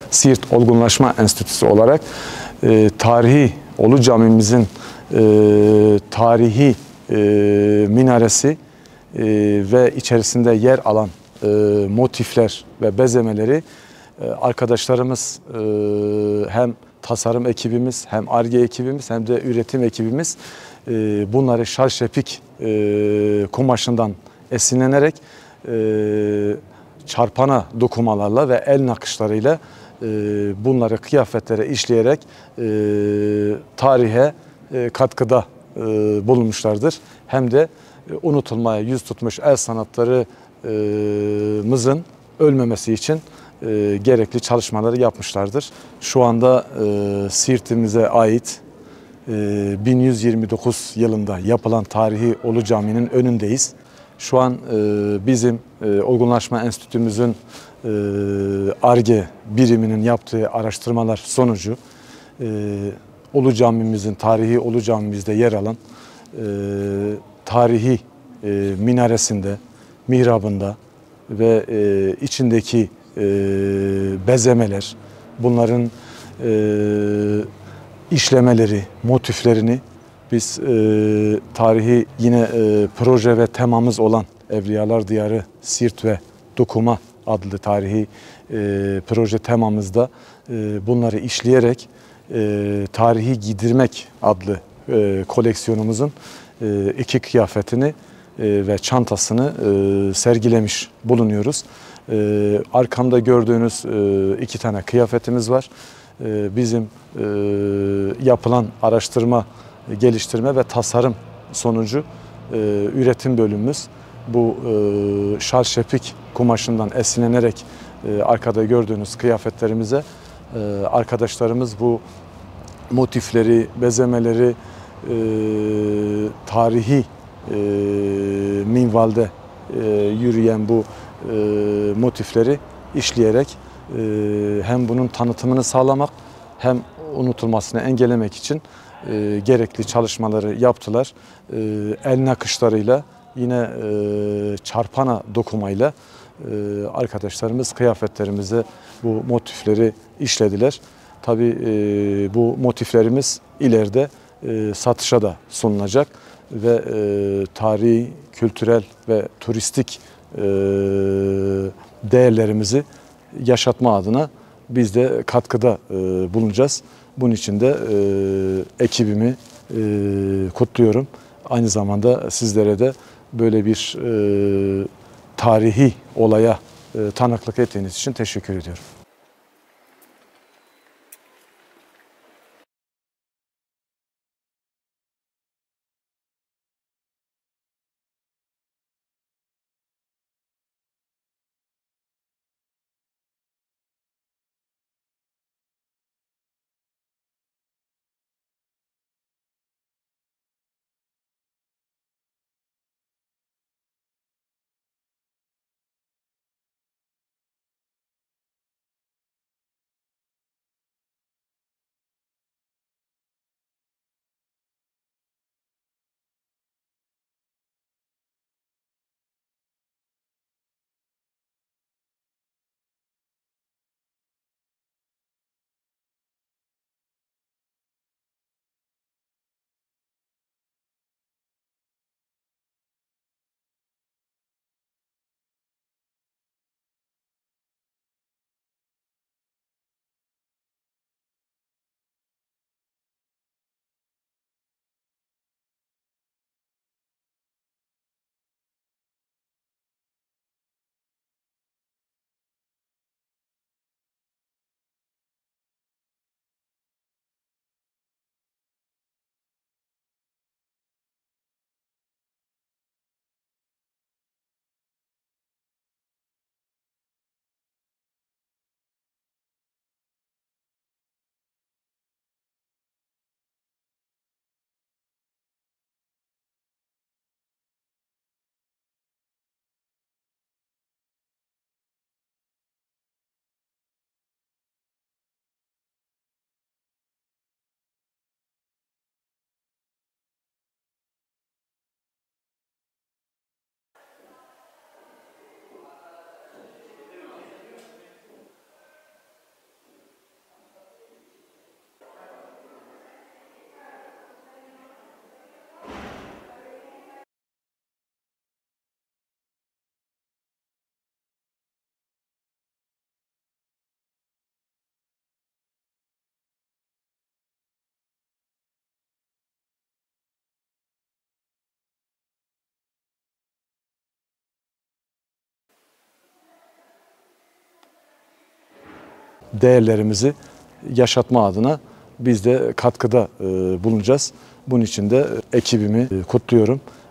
Siirt Olgunlaşma Enstitüsü olarak tarihi Ulu Camimizin tarihi minaresi ve içerisinde yer alan motifler ve bezemeleri arkadaşlarımız hem tasarım ekibimiz hem Ar-Ge ekibimiz hem de üretim ekibimiz bunları şarşepik kumaşından esinlenerek çarpana dokumalarla ve el nakışlarıyla bunları kıyafetlere işleyerek tarihe katkıda bulunmuşlardır. Hem de unutulmaya yüz tutmuş el sanatlarımızın ölmemesi için gerekli çalışmaları yapmışlardır. Şu anda Siirt'imize ait 1129 yılında yapılan tarihi Ulu Cami'nin önündeyiz. Şu an bizim Olgunlaşma Enstitümüzün Ar-Ge biriminin yaptığı araştırmalar sonucu Ulu Camimizin, tarihi Ulu Camimizde yer alan tarihi minaresinde, mihrabında ve içindeki bezemeler, bunların işlemeleri, motiflerini biz tarihi yine proje ve temamız olan Evliyalar Diyarı Siirt ve Dokuma adlı tarihi proje temamızda bunları işleyerek tarihi giydirmek adlı koleksiyonumuzun iki kıyafetini ve çantasını sergilemiş bulunuyoruz. Arkamda gördüğünüz iki tane kıyafetimiz var. Bizim yapılan araştırma, geliştirme ve tasarım sonucu üretim bölümümüz bu şarşepik kumaşından esinlenerek arkada gördüğünüz kıyafetlerimize arkadaşlarımız bu motifleri, bezemeleri tarihi minvalde yürüyen bu motifleri işleyerek hem bunun tanıtımını sağlamak hem unutulmasını engellemek için gerekli çalışmaları yaptılar. El nakışlarıyla yine çarpana dokumayla arkadaşlarımız kıyafetlerimize bu motifleri işlediler. Tabii bu motiflerimiz ileride satışa da sunulacak ve tarihi, kültürel ve turistik değerlerimizi yaşatma adına biz de katkıda bulunacağız. Bunun için de ekibimi kutluyorum. Aynı zamanda sizlere de böyle bir tarihi olaya tanıklık ettiğiniz için teşekkür ediyorum. değerlerimizi yaşatma adına biz de katkıda bulunacağız. Bunun için de ekibimi kutluyorum.